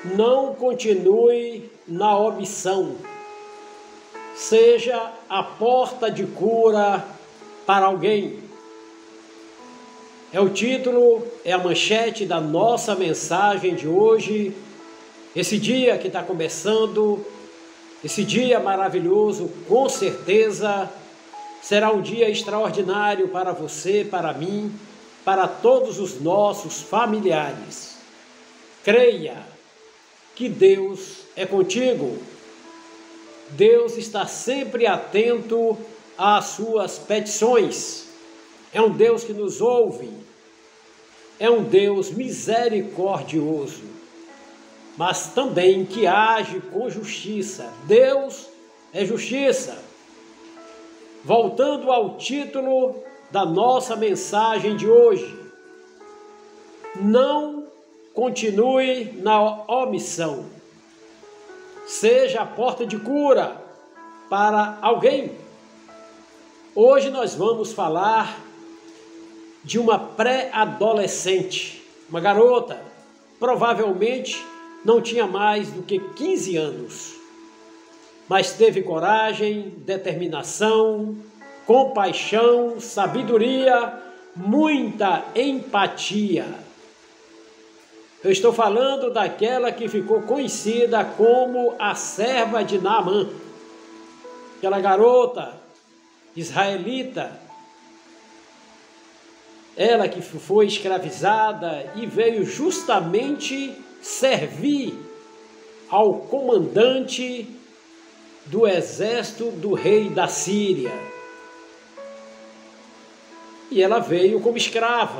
Não continue na omissão. Seja a porta de cura para alguém. É o título, é a manchete da nossa mensagem de hoje. Esse dia que está começando, esse dia maravilhoso, com certeza será um dia extraordinário para você, para mim, para todos os nossos familiares. Creia que Deus é contigo. Deus está sempre atento às suas petições. É um Deus que nos ouve. É um Deus misericordioso, mas também que age com justiça. Deus é justiça. Voltando ao título da nossa mensagem de hoje, não continue na omissão. Seja a porta de cura para alguém. Hoje nós vamos falar de uma pré-adolescente, uma garota, provavelmente não tinha mais do que 15 anos, mas teve coragem, determinação, compaixão, sabedoria, muita empatia. Eu estou falando daquela que ficou conhecida como a serva de Naamã, aquela garota israelita, ela que foi escravizada e veio justamente servir ao comandante do exército do rei da Síria. E ela veio como escrava.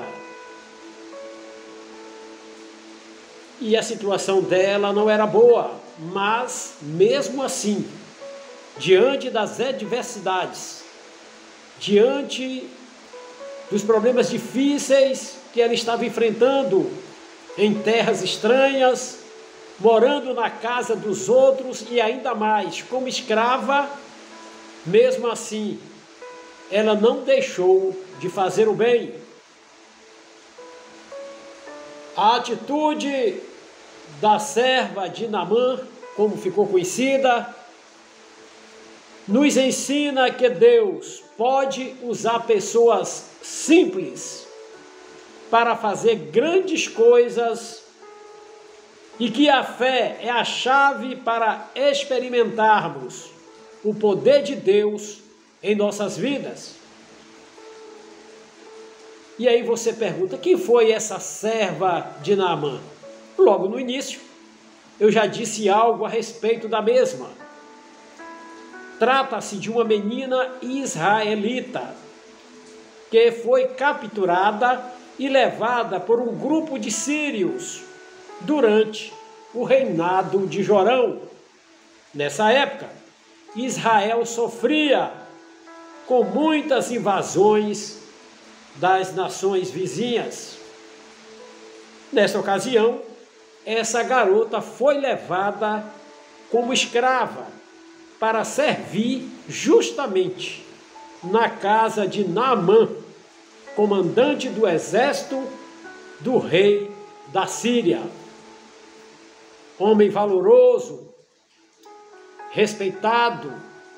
E a situação dela não era boa, mas mesmo assim, diante das adversidades, diante dos problemas difíceis que ela estava enfrentando em terras estranhas, morando na casa dos outros e ainda mais como escrava, mesmo assim, ela não deixou de fazer o bem. A atitude da serva de Naamã, como ficou conhecida, nos ensina que Deus pode usar pessoas simples para fazer grandes coisas e que a fé é a chave para experimentarmos o poder de Deus em nossas vidas. E aí você pergunta, quem foi essa serva de Naamã? Logo no início, eu já disse algo a respeito da mesma. Trata-se de uma menina israelita que foi capturada e levada por um grupo de sírios durante o reinado de Jorão. Nessa época, Israel sofria com muitas invasões das nações vizinhas. Nessa ocasião, essa garota foi levada como escrava para servir justamente na casa de Naamã, comandante do exército do rei da Síria. Homem valoroso, respeitado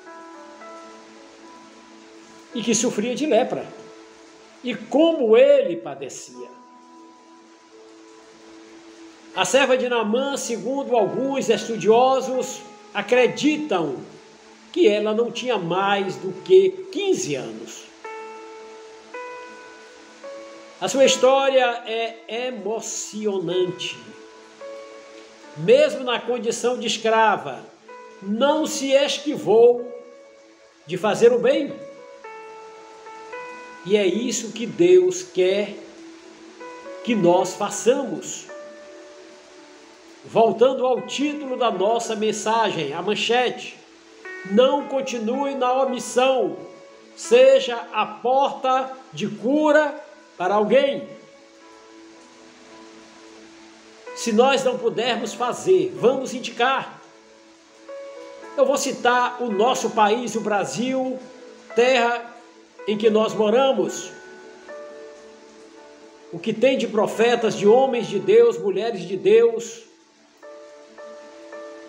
e que sofria de lepra. E como ele padecia. A serva de Naamã, segundo alguns estudiosos, acreditam que ela não tinha mais do que 15 anos. A sua história é emocionante. Mesmo na condição de escrava, não se esquivou de fazer o bem. E é isso que Deus quer que nós façamos. Voltando ao título da nossa mensagem, a manchete: não continue na omissão, seja a porta de cura para alguém. Se nós não pudermos fazer, vamos indicar. Eu vou citar o nosso país, o Brasil, terra em que nós moramos. O que tem de profetas, de homens de Deus, mulheres de Deus,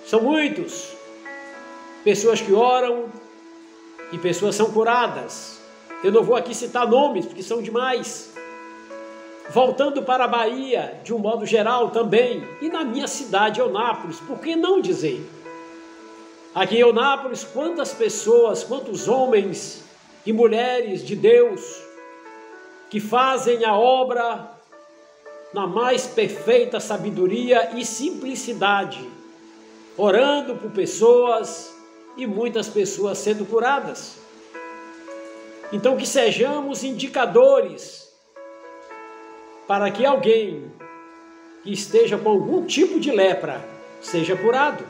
São muitos. Pessoas que oram e pessoas são curadas. Eu não vou aqui citar nomes, porque são demais. Voltando para a Bahia, de um modo geral também, e na minha cidade, Eunápolis, por que não dizer? Aqui em Eunápolis, quantas pessoas, quantos homens e mulheres de Deus que fazem a obra na mais perfeita sabedoria e simplicidade, orando por pessoas e muitas pessoas sendo curadas. Então que sejamos indicadores para que alguém que esteja com algum tipo de lepra seja curado.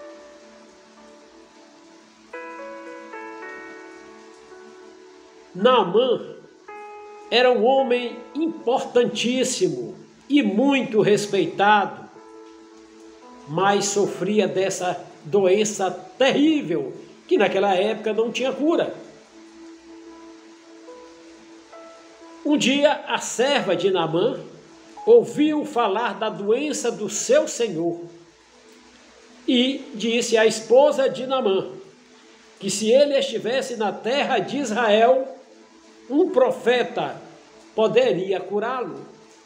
Naamã era um homem importantíssimo e muito respeitado, mas sofria dessa doença terrível que naquela época não tinha cura. Um dia a serva de Naamã ouviu falar da doença do seu senhor e disse à esposa de Naamã que se ele estivesse na terra de Israel, um profeta poderia curá-lo.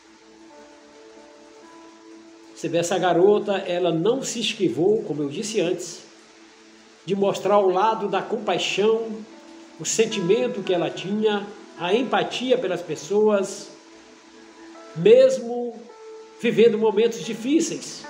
Você vê, essa garota, ela não se esquivou, como eu disse antes, de mostrar o lado da compaixão, o sentimento que ela tinha, a empatia pelas pessoas, mesmo vivendo momentos difíceis.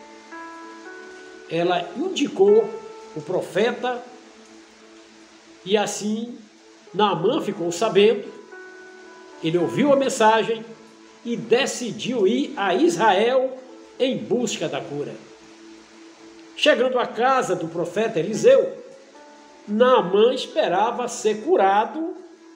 Ela indicou o profeta e assim Naamã ficou sabendo, ele ouviu a mensagem e decidiu ir a Israel em busca da cura. Chegando à casa do profeta Eliseu, Naamã esperava ser curado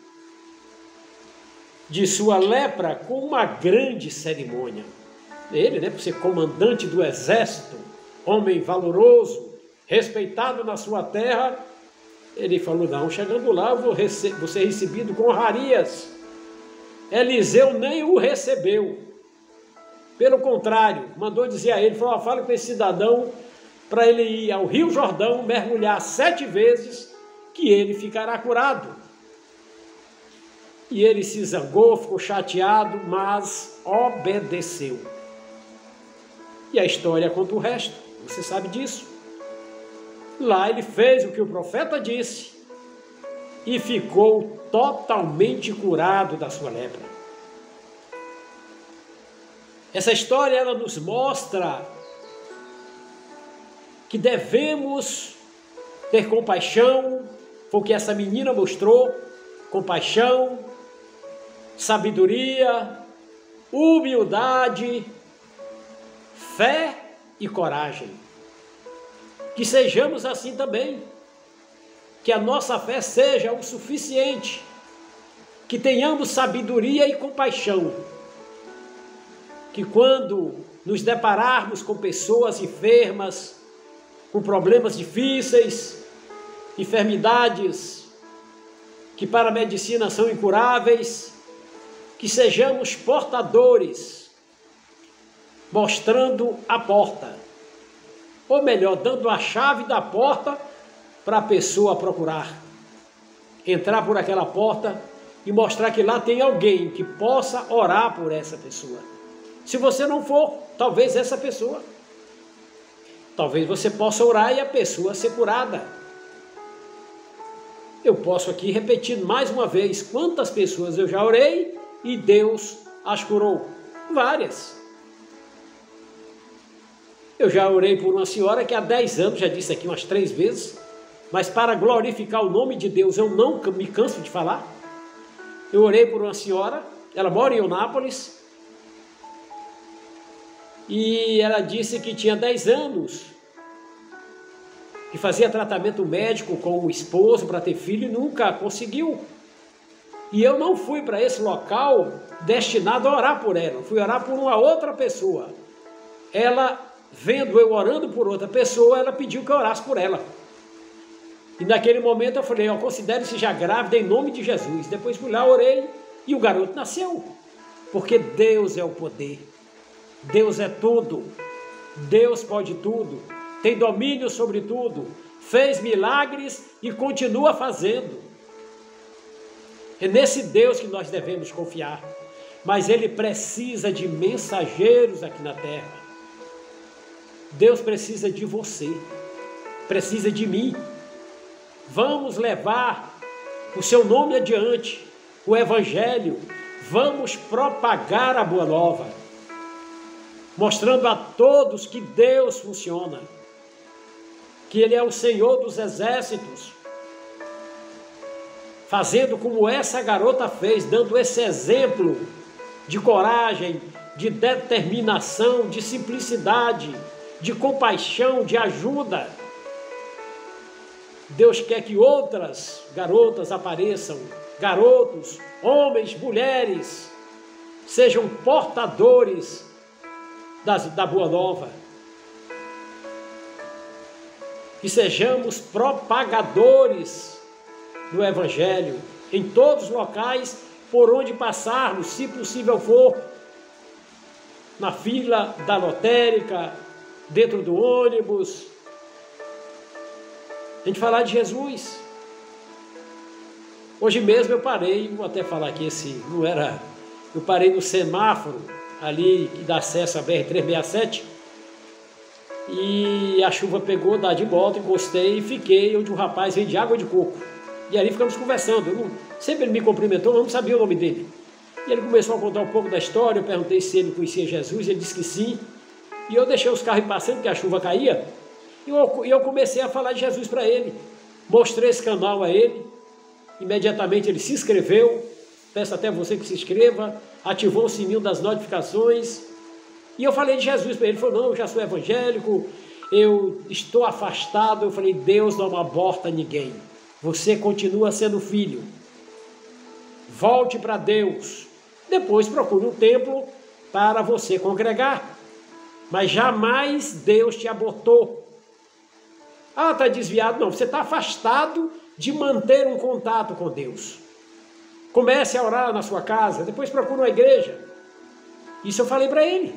de sua lepra com uma grande cerimônia. Ele, por ser comandante do exército, homem valoroso, respeitado na sua terra, ele falou, não, chegando lá eu vou ser recebido com honrarias. Eliseu nem o recebeu. Pelo contrário, mandou dizer a ele, falou, fala com esse cidadão para ele ir ao Rio Jordão, mergulhar 7 vezes, que ele ficará curado. E ele se zangou, ficou chateado, mas obedeceu. E a história conta o resto, você sabe disso. Lá ele fez o que o profeta disse e ficou totalmente curado da sua lepra. Essa história ela nos mostra que devemos ter compaixão, foi o que essa menina mostrou, compaixão, sabedoria, humildade, fé e coragem. Que sejamos assim também, que a nossa fé seja o suficiente, que tenhamos sabedoria e compaixão, que quando nos depararmos com pessoas enfermas, com problemas difíceis, enfermidades que para a medicina são incuráveis, que sejamos portadores, mostrando a porta, ou melhor, dando a chave da porta para a pessoa procurar. Entrar por aquela porta e mostrar que lá tem alguém que possa orar por essa pessoa. Se você não for, talvez essa pessoa, talvez você possa orar e a pessoa ser curada. Eu posso aqui repetir mais uma vez, quantas pessoas eu já orei e Deus as curou? Várias. Eu já orei por uma senhora que há 10 anos, já disse aqui umas 3 vezes, mas para glorificar o nome de Deus, eu não me canso de falar. Eu orei por uma senhora, ela mora em Eunápolis, e ela disse que tinha 10 anos, que fazia tratamento médico com o esposo para ter filho e nunca conseguiu. E eu não fui para esse local destinado a orar por ela, fui orar por uma outra pessoa. Ela, vendo eu orando por outra pessoa, ela pediu que eu orasse por ela. E naquele momento eu falei, considere-se já grávida em nome de Jesus. Depois fui lá, orei e o garoto nasceu. Porque Deus é o poder. Deus é tudo. Deus pode tudo. tem domínio sobre tudo, fez milagres e continua fazendo. É nesse Deus que nós devemos confiar, mas Ele precisa de mensageiros aqui na terra. Deus precisa de você, precisa de mim. Vamos levar o seu nome adiante, o Evangelho, vamos propagar a Boa Nova, mostrando a todos que Deus funciona, que Ele é o Senhor dos exércitos, fazendo como essa garota fez, dando esse exemplo de coragem, de determinação, de simplicidade, de compaixão, de ajuda. Deus quer que outras garotas apareçam, garotos, homens, mulheres, sejam portadores da Boa Nova. Que sejamos propagadores do Evangelho em todos os locais por onde passarmos, se possível for, na fila da lotérica, dentro do ônibus, a gente falar de Jesus. Hoje mesmo eu parei, vou até falar aqui, eu parei no semáforo ali que dá acesso à BR-367 e a chuva pegou, dá de volta, encostei e fiquei onde um rapaz vende água de coco. E ali ficamos conversando. Sempre ele me cumprimentou, eu não sabia o nome dele. E ele começou a contar um pouco da história, eu perguntei se ele conhecia Jesus, ele disse que sim. E eu deixei os carros passando, porque a chuva caía, e eu comecei a falar de Jesus para ele. Mostrei esse canal a ele, imediatamente ele se inscreveu, peço até você que se inscreva, ativou o sininho das notificações, e eu falei de Jesus para ele. Ele falou: não, eu já sou evangélico, eu estou afastado. Eu falei: Deus não aborta ninguém, você continua sendo filho, volte para Deus, depois procure um templo para você congregar, mas jamais Deus te abortou. Ah, está desviado. Não, você está afastado de manter um contato com Deus. Comece a orar na sua casa, depois procure uma igreja. Isso eu falei para ele.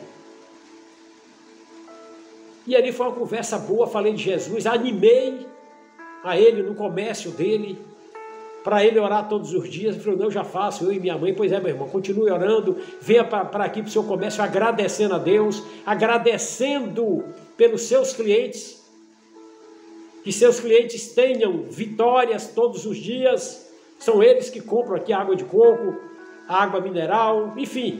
E ali foi uma conversa boa, falei de Jesus, animei a ele no comércio dele, para ele orar todos os dias. Ele falou: não, eu já faço, eu e minha mãe. Pois é, meu irmão, continue orando, venha para aqui para o seu comércio, agradecendo a Deus, agradecendo pelos seus clientes, que seus clientes tenham vitórias todos os dias. São eles que compram aqui água de coco, água mineral, enfim.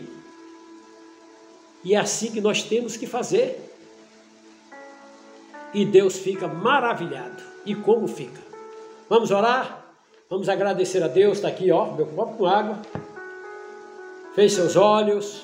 E é assim que nós temos que fazer. E Deus fica maravilhado. E como fica? Vamos orar? Vamos agradecer a Deus. Está aqui, ó, meu copo com água. Feche seus olhos.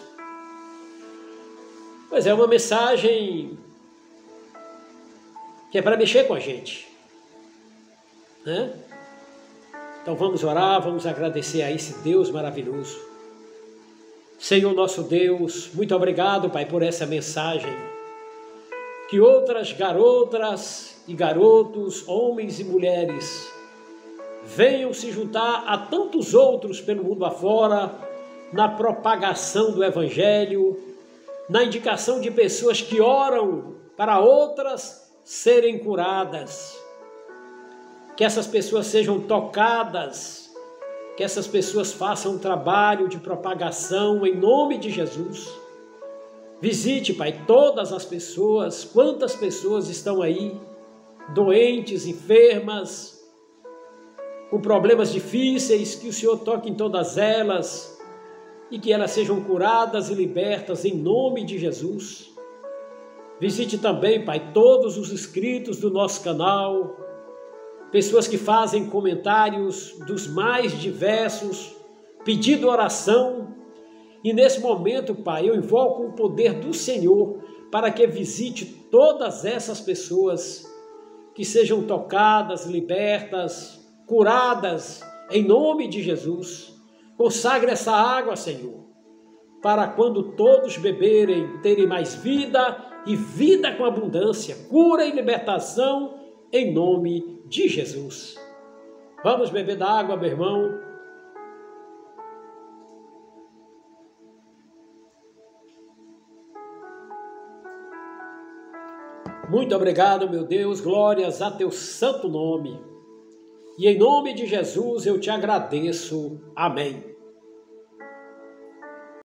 Pois é, uma mensagem que é para mexer com a gente, né? Então vamos orar, vamos agradecer a esse Deus maravilhoso. Senhor nosso Deus, muito obrigado, Pai, por essa mensagem. Que outras garotas e garotos, homens e mulheres, venham se juntar a tantos outros pelo mundo afora, na propagação do Evangelho, na indicação de pessoas que oram para outras serem curadas. Que essas pessoas sejam tocadas, que essas pessoas façam um trabalho de propagação em nome de Jesus. Visite, Pai, todas as pessoas, quantas pessoas estão aí, doentes, enfermas, com problemas difíceis, que o Senhor toque em todas elas e que elas sejam curadas e libertas em nome de Jesus. Visite também, Pai, todos os inscritos do nosso canal, pessoas que fazem comentários dos mais diversos, pedindo oração. E nesse momento, Pai, eu invoco o poder do Senhor para que visite todas essas pessoas, que sejam tocadas, libertas, curadas, em nome de Jesus. Consagre essa água, Senhor, para quando todos beberem, terem mais vida e vida com abundância, cura e libertação, em nome de Jesus. Vamos beber da água, meu irmão. Muito obrigado, meu Deus, glórias a teu santo nome. E em nome de Jesus eu te agradeço. Amém.